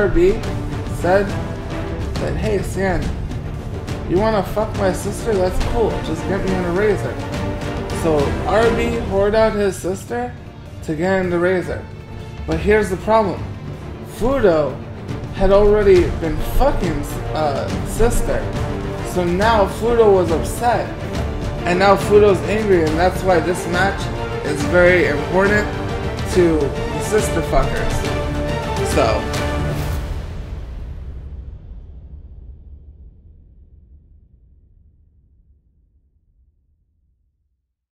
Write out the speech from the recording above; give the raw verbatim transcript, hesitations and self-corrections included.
R B said that, hey, Sian, you wanna fuck my sister? That's cool. Just get me in a razor. So R B whored out his sister to get in the razor. But here's the problem. Fudo had already been fucking uh, sister. So now Fudo was upset. And now Fudo's angry, and that's why this match is very important to the sister fuckers. So